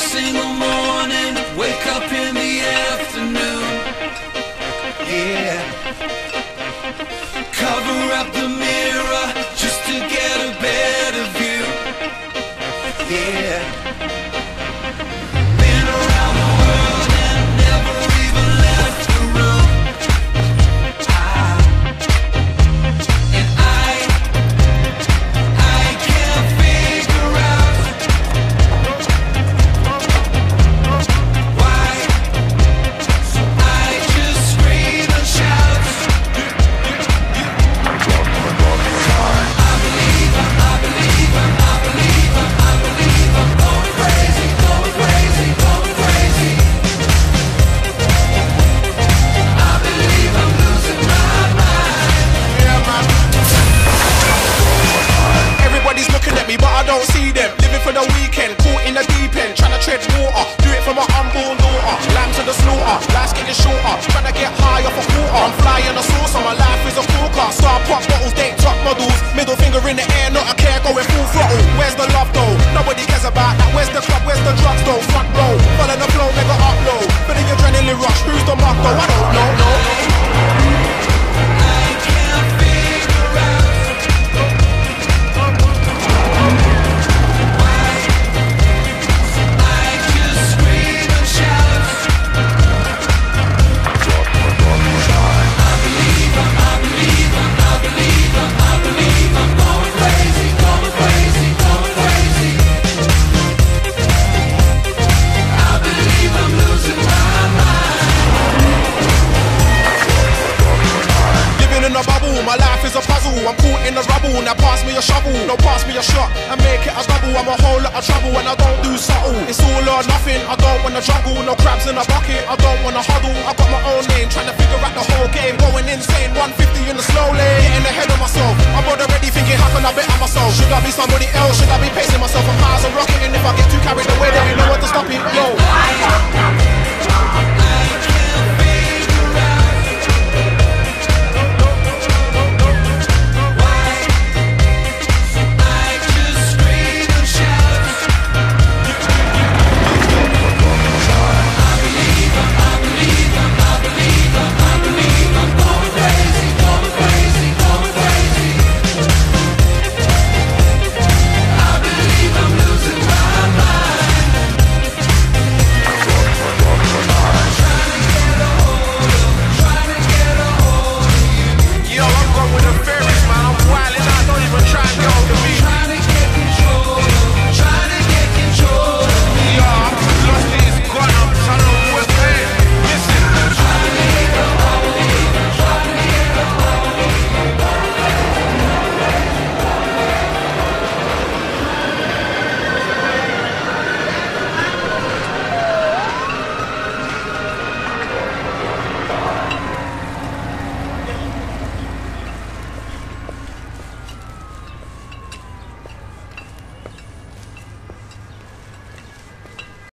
single morning, wake up in the afternoon. Yeah. Cover up the mirror just to get a better view. Yeah. Been around the world and never even left the room. And I can't figure out why. So I just scream and shout. I believe I'm going crazy, going crazy, going crazy. I believe I'm losing my mind. Yeah, man. Everybody's looking at me, but I don't see them. Living for the weekend, caught in the deep end, trying to tread water. Do it for my unborn daughter. Lamb to the slaughter, life's getting shorter. Trying to get high off a quarter. I'm flying a saucer, my life is a corker. Star pop bottles, date top models. Middle finger in the air, not a care, going full throttle. Where's the love though? Nobody cares about that. Where's the club? Where's the drugs though? Front row, follow the flow, mega upload. For the adrenaline rush, who's the mark though? I don't know, no. I can't figure out why. So I just scream and shout. I believe I'm going crazy, going crazy, going crazy. I believe I'm losing my mind. Living in a bubble, my life is a puzzle. I'm caught in the rubble, now pass me a shovel. No, pass me a shot and make it a double. I'm a whole lot of trouble and I don't do subtle. It's all or nothing, I don't wanna juggle. No crabs in a bucket, I don't wanna huddle. I got my own name, trying to figure